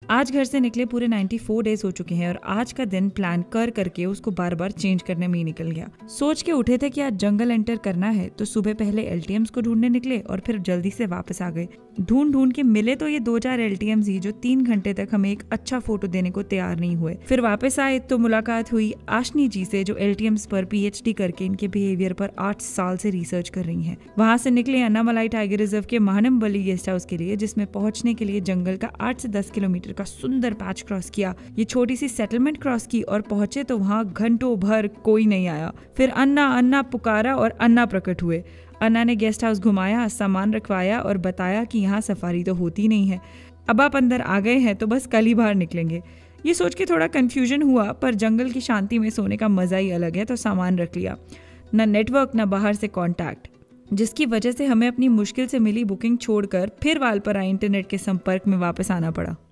आज घर से निकले पूरे 94 डेज हो चुके हैं और आज का दिन प्लान कर करके उसको बार बार चेंज करने में ही निकल गया। सोच के उठे थे कि आज जंगल एंटर करना है, तो सुबह पहले एलटीएम्स को ढूंढने निकले और फिर जल्दी से वापस आ गए। ढूंढ ढूंढ के मिले तो ये 2-4 एलटीएम्स ही जो 3 घंटे तक हमें एक अच्छा फोटो देने को तैयार नहीं हुए। फिर वापस आए तो मुलाकात हुई आशनी जी से, जो एलटीएम्स पर पीएचडी करके इनके बिहेवियर पर 8 साल से रिसर्च कर रही हैं। वहां से निकले अन्नामलाई टाइगर रिजर्व के महानमबली गेस्ट हाउस के लिए, जिसमें पहुंचने के लिए जंगल का 8 से 10 किलोमीटर का सुंदर पैच क्रॉस किया। ये छोटी सी सेटलमेंट क्रॉस की और पहुंचे तो वहां घंटों भर कोई नहीं आया। फिर अन्ना अन्ना पुकारा और अन्ना प्रकट हुए। अन्ना ने गेस्ट हाउस घुमाया, सामान रखवाया और बताया कि यहाँ सफारी तो होती नहीं है, अब आप अंदर आ गए हैं तो बस कल ही बाहर निकलेंगे। ये सोच के थोड़ा कंफ्यूजन हुआ, पर जंगल की शांति में सोने का मजा ही अलग है, तो सामान रख लिया। न नेटवर्क न बाहर से कॉन्टैक्ट, जिसकी वजह से हमें अपनी मुश्किल से मिली बुकिंग छोड़कर फिर वालपरा इंटरनेट के संपर्क में वापस आना पड़ा।